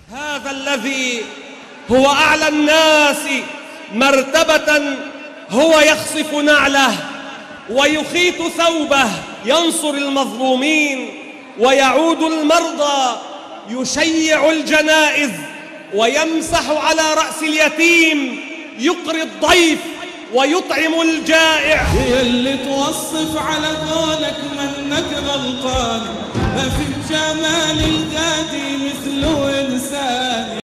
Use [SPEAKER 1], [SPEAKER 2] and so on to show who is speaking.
[SPEAKER 1] هذا الذي هو أعلى الناس مرتبة هو يخصف نعله ويخيط ثوبه، ينصر المظلومين ويعود المرضى، يشيع الجنائز ويمسح على رأس اليتيم، يقري الضيف ويطعم الجائع.
[SPEAKER 2] هي اللي توصف على قولك منك غلطان، ما في بجمال القادي مثله إنسان.